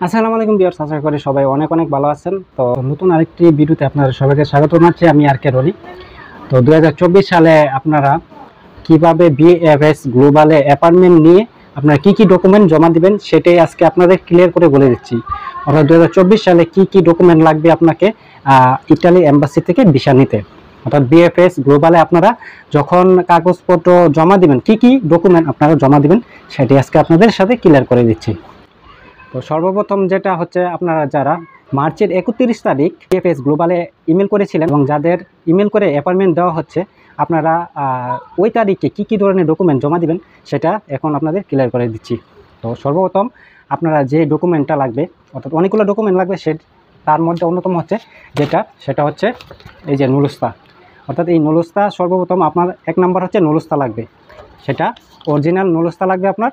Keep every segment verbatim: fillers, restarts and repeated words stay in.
আসসালামু আলাইকুম ভিউয়ার্স, আশা করি সবাই অনেক অনেক ভালো আছেন। তো নতুন আরেকটি ভিডিওতে আপনাদের সবাইকে স্বাগত জানাচ্ছি। আমি আর কে রনি। তো দুই হাজার চব্বিশ সালে আপনারা কিভাবে বিএফএস গ্লোবালে অ্যাপার্টমেন্ট নিয়ে আপনারা কি কি ডকুমেন্ট জমা দিবেন সেটাই আজকে আপনাদের ক্লিয়ার করে বলে দিচ্ছি। অর্থাৎ দুই হাজার চব্বিশ সালে কি কি ডকুমেন্ট লাগবে আপনাকে ইতালি এম্বাসি থেকে ভিসা নিতে। অর্থাৎ বিএফএস গ্লোবালে আপনারা যখন কাগজপত্র জমা দিবেন কি কি ডকুমেন্ট আপনারা জমা দিবেন সেটি আজকে আপনাদের সাথে ক্লিয়ার করে দিচ্ছি। তো সর্বপ্রথম যেটা হচ্ছে, আপনারা যারা মার্চের একত্রিশ তারিখ বিএফএস গ্লোবালে ইমেল করেছিলেন এবং যাদের ইমেল করে অ্যাপয়েন্টমেন্ট দেওয়া হচ্ছে, আপনারা ওই তারিখে কী কী ধরনের ডকুমেন্ট জমা দিবেন সেটা এখন আপনাদের ক্লিয়ার করে দিচ্ছি। তো সর্বপ্রথম আপনারা যে ডকুমেন্টটা লাগবে, অর্থাৎ অনেকগুলো ডকুমেন্ট লাগবে, সে তার মধ্যে অন্যতম হচ্ছে যেটা সেটা হচ্ছে এই যে নুলুস্তা। অর্থাৎ এই নুলুস্তা সর্বপ্রথম আপনার এক নাম্বার হচ্ছে নুলুস্তা লাগবে, সেটা অরিজিনাল নুলুস্তা লাগবে আপনার।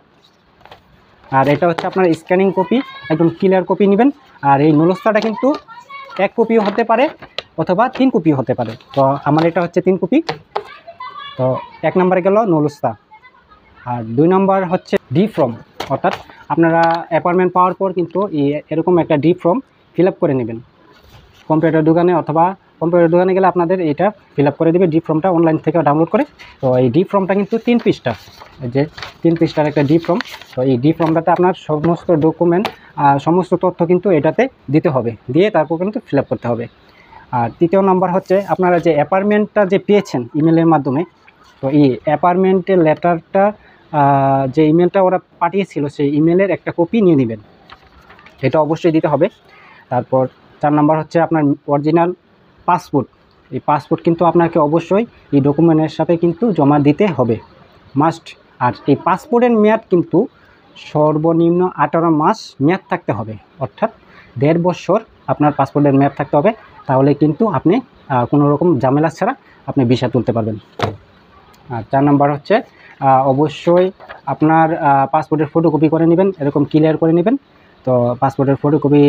আর এটা হচ্ছে আপনার স্ক্যানিং কপি, একদম ক্লিয়ার কপি নেবেন। আর এই নুলুস্তাটা কিন্তু এক কপিও হতে পারে অথবা তিন কপিও হতে পারে। তো আমার এটা হচ্ছে তিন কপি। তো এক নম্বরে গেল নুলুস্তা। আর দুই নম্বর হচ্ছে ডি ফর্ম, অর্থাৎ আপনারা অ্যাপয়েন্টমেন্ট পাওয়ার পর কিন্তু এরকম একটা ডি ফর্ম ফিল আপ করে নেবেন কম্পিউটার দোকানে, অথবা কম্পিউটার দোকানে গেলে আপনাদের এটা ফিল আপ করে দেবে ডি ফর্মটা অনলাইন থেকে ডাউনলোড করে। তো এই ডি ফর্মটা কিন্তু তিন পৃষ্ঠা, যে তিন পৃষ্ঠার একটা ডি ফর্ম। তো এই ডি ফর্মটাতে আপনার সমস্ত ডকুমেন্ট সমস্ত তথ্য কিন্তু এটাতে দিতে হবে, দিয়ে তারপর কিন্তু ফিল আপ করতে হবে। আর তৃতীয় নাম্বার হচ্ছে, আপনারা যে অ্যাপার্টমেন্টটা যে পেয়েছেন ইমেলের মাধ্যমে, তো এই অ্যাপার্টমেন্টের লেটারটা যে ইমেলটা ওরা পাঠিয়েছিল সেই ইমেলের একটা কপি নিয়ে নেবেন, এটা অবশ্যই দিতে হবে। তারপর চার নাম্বার হচ্ছে আপনার অরিজিনাল পাসপোর্ট। এই পাসপোর্ট কিন্তু আপনাকে অবশ্যই এই ডকুমেন্টের সাথে কিন্তু জমা দিতে হবে, মাস্ট। আর এই পাসপোর্টের মেয়াদ কিন্তু সর্বনিম্ন আঠারো মাস মেয়াদ থাকতে হবে, অর্থাৎ দেড় বছর আপনার পাসপোর্টের মেয়াদ থাকতে হবে। তাহলে কিন্তু আপনি কোনো রকম ঝামেলা ছাড়া আপনি ভিসা তুলতে পারবেন। আর চার নাম্বার হচ্ছে অবশ্যই আপনার পাসপোর্টের ফটোকপি করে নেবেন, এরকম ক্লিয়ার করে নেবেন। তো পাসপোর্টের ফটোকপি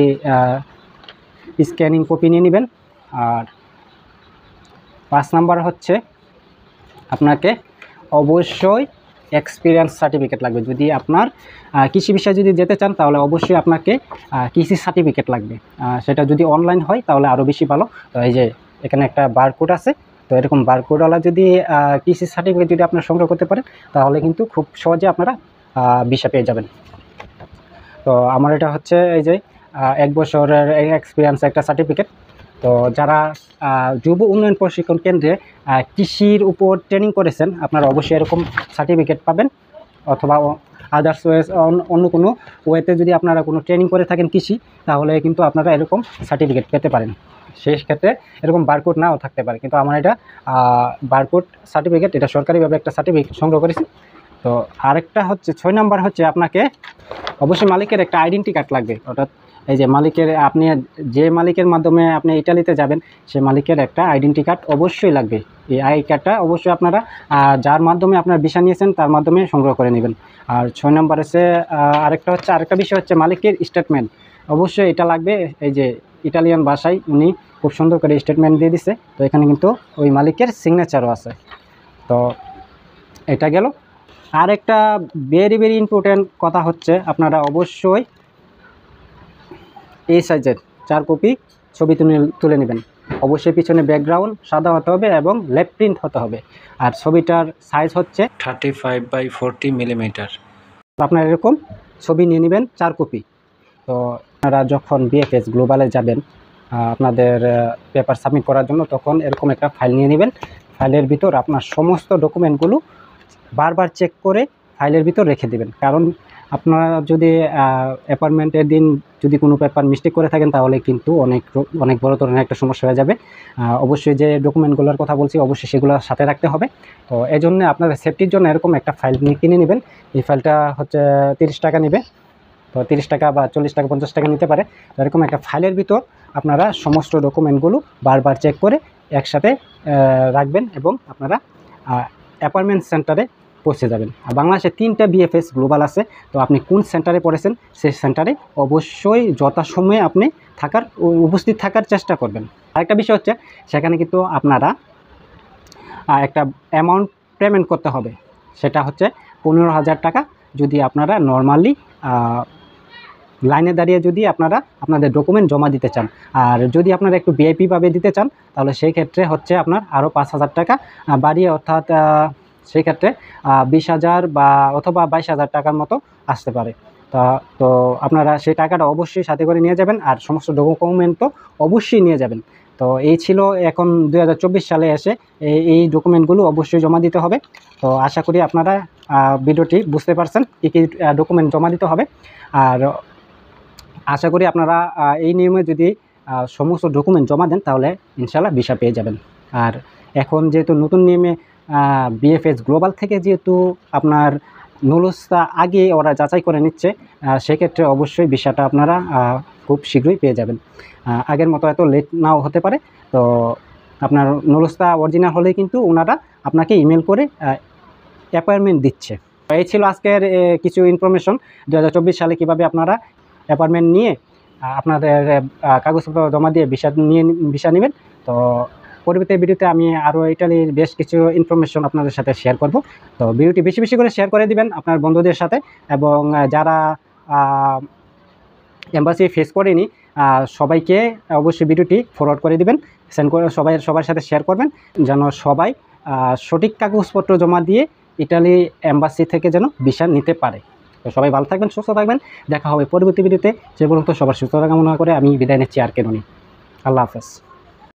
স্ক্যানিং কপি নিয়ে নেবেন। আর পাঁচ নাম্বার হচ্ছে আপনাকে অবশ্যই এক্সপিরিয়েন্স সার্টিফিকেট লাগবে। যদি আপনার কৃষি বিষয়ে যদি যেতে চান তাহলে অবশ্যই আপনাকে কৃষি সার্টিফিকেট লাগবে। সেটা যদি অনলাইন হয় তাহলে আরও বেশি ভালো। তো এই যে এখানে একটা বারকোড আছে, তো এরকম বারকোডওয়ালা যদি কৃষি সার্টিফিকেট যদি আপনারা সংগ্রহ করতে পারেন তাহলে কিন্তু খুব সহজে আপনারা ভিসা পেয়ে যাবেন। তো আমার এটা হচ্ছে এই যে এক বছরের এক্সপিরিয়েন্স একটা সার্টিফিকেট। তো যারা যুব উন্নয়ন প্রশিক্ষণ কেন্দ্রে কৃষির উপর ট্রেনিং করেছেন আপনারা অবশ্যই এরকম সার্টিফিকেট পাবেন, অথবা আদার্স ওয়ে অন্য কোনো ওয়েতে যদি আপনারা কোনো ট্রেনিং করে থাকেন কৃষি, তাহলে কিন্তু আপনারা এরকম সার্টিফিকেট পেতে পারেন। সেই ক্ষেত্রে এরকম বারকোড নাও থাকতে পারে, কিন্তু আমার এটা বারকোড সার্টিফিকেট, এটা সরকারিভাবে একটা সার্টিফিকেট সংগ্রহ করেছি। তো আরেকটা হচ্ছে ছয় নাম্বার হচ্ছে, আপনাকে অবশ্যই মালিকের একটা আইডেন্টি কার্ড লাগবে। অর্থাৎ এই যে মালিকের, আপনি যে মালিকের মাধ্যমে আপনি ইটালিতে যাবেন সেই মালিকের একটা আইডেন্টি কার্ড অবশ্যই লাগবে। এই আই কার্ডটা অবশ্যই আপনারা যার মাধ্যমে আপনারা ভিসা নিয়েছেন তার মাধ্যমে সংগ্রহ করে নেবেন। আর ছয় নম্বর হচ্ছে আরেকটা হচ্ছে আরেকটা বিষয় হচ্ছে মালিকের স্টেটমেন্ট, অবশ্যই এটা লাগবে। এই যে ইটালিয়ান ভাষায় উনি খুব সুন্দর করে স্টেটমেন্ট দিয়ে দিছে, তো এখানে কিন্তু ওই মালিকের সিগনেচারও আছে। তো এটা গেল। আর একটা ভেরি ভেরি ইম্পর্ট্যান্ট কথা হচ্ছে, আপনারা অবশ্যই এই সাইজের চার কপি ছবি তুলে তুলে নেবেন। অবশ্যই পিছনে ব্যাকগ্রাউন্ড সাদা হতে হবে এবং লেফট প্রিন্ট হতে হবে। আর ছবিটার সাইজ হচ্ছে thirty five by forty millimetre. আপনারা এরকম ছবি নিয়ে নেবেন চার কপি। তো আপনারা যখন বিএফএস গ্লোবালে যাবেন আপনাদের পেপার সাবমিট করার জন্য, তখন এরকম একটা ফাইল নিয়ে নেবেন। ফাইলের ভিতর আপনার সমস্ত ডকুমেন্টগুলো বারবার চেক করে ফাইলের ভিতর রেখে দেবেন। কারণ আপনারা যদি অ্যাপয়েন্টমেন্টের দিন যদি কোনো পেপার মিস্টেক করে থাকেন তাহলে কিন্তু অনেক অনেক বড় ধরনের একটা সমস্যা হয়ে যাবে। অবশ্যই যে ডকুমেন্টগুলোর কথা বলছি অবশ্যই সেগুলো সাথে রাখতে হবে। তো এই জন্য আপনারা সেফটির জন্য এরকম একটা ফাইল নিয়ে কিনে নেবেন। এই ফাইলটা হচ্ছে তিরিশ টাকা নেবে, তো তিরিশ টাকা বা চল্লিশ টাকা পঞ্চাশ টাকা নিতে পারে। তো এরকম একটা ফাইলের ভিতর আপনারা সমস্ত ডকুমেন্টগুলো বারবার চেক করে একসাথে রাখবেন এবং আপনারা অ্যাপয়েন্টমেন্ট সেন্টারে পৌঁছে যাবেন। আর বাংলাদেশে তিনটা বিএফএস গ্লোবাল আছে, তো আপনি কোন সেন্টারে পড়েছেন সেই সেন্টারে অবশ্যই যথাসময়ে আপনি থাকার উপস্থিত থাকার চেষ্টা করবেন। আরেকটা বিষয় হচ্ছে, সেখানে কিন্তু আপনারা একটা অ্যামাউন্ট পেমেন্ট করতে হবে, সেটা হচ্ছে পনেরো হাজার টাকা। যদি আপনারা নর্মালি লাইনে দাঁড়িয়ে যদি আপনারা আপনাদের ডকুমেন্ট জমা দিতে চান। আর যদি আপনারা একটু ভিআইপিভাবে দিতে চান তাহলে সেই ক্ষেত্রে হচ্ছে আপনার আরও পাঁচ হাজার টাকা বাড়িয়ে, অর্থাৎ সেই ক্ষেত্রে বিশ হাজার বা অথবা বাইশ হাজার টাকার মতো আসতে পারে। তা তো আপনারা সেই টাকাটা অবশ্যই সাথে করে নিয়ে যাবেন, আর সমস্ত ডকুমেন্ট তো অবশ্যই নিয়ে যাবেন। তো এই ছিল, এখন দুই হাজার চব্বিশ সালে এসে এই ডকুমেন্টগুলো অবশ্যই জমা দিতে হবে। তো আশা করি আপনারা ভিডিওটি বুঝতে পারছেন কী কী ডকুমেন্ট জমা দিতে হবে। আর আশা করি আপনারা এই নিয়মে যদি সমস্ত ডকুমেন্ট জমা দেন তাহলে ইনশাল্লাহ ভিসা পেয়ে যাবেন। আর এখন যেহেতু নতুন নিয়মে বিএফএস গ্লোবাল থেকে যেহেতু আপনার নুলুসটা আগে ওরা যাচাই করে নিচ্ছে, সেক্ষেত্রে অবশ্যই ভিসাটা আপনারা খুব শীঘ্রই পেয়ে যাবেন। আগের মতো এত লেট নাও হতে পারে। তো আপনার নুলুসটা অরিজিনাল হলেই কিন্তু ওনারা আপনাকে ইমেল করে অ্যাপয়েন্টমেন্ট দিচ্ছে। এই ছিল আজকের কিছু ইনফরমেশন দু হাজার চব্বিশ সালে কীভাবে আপনারা অ্যাপয়েন্টমেন্ট নিয়ে আপনাদের কাগজপত্র জমা দিয়ে ভিসা নিয়ে ভিসা নেবেন। তো পরবর্তী ভিডিওতে আমি আরও ইটালির বেশ কিছু ইনফরমেশন আপনাদের সাথে শেয়ার করব। তো ভিডিওটি বেশি বেশি করে শেয়ার করে দিবেন আপনার বন্ধুদের সাথে, এবং যারা এম্বাসি ফেস করেনি সবাইকে অবশ্যই ভিডিওটি ফরওয়ার্ড করে দিবেন, সেন্ড করে সবাই সবার সাথে শেয়ার করবেন, যেন সবাই সঠিক কাগজপত্র জমা দিয়ে ইটালি এম্বাসি থেকে যেন ভিসা নিতে পারে। তো সবাই ভালো থাকবেন, সুস্থ থাকবেন, দেখা হবে পরবর্তী ভিডিওতে। সে পর্যন্ত সবার সুস্থতা কামনা করে আমি বিদায় নিচ্ছি আর কে রনি। আল্লাহ হাফেজ।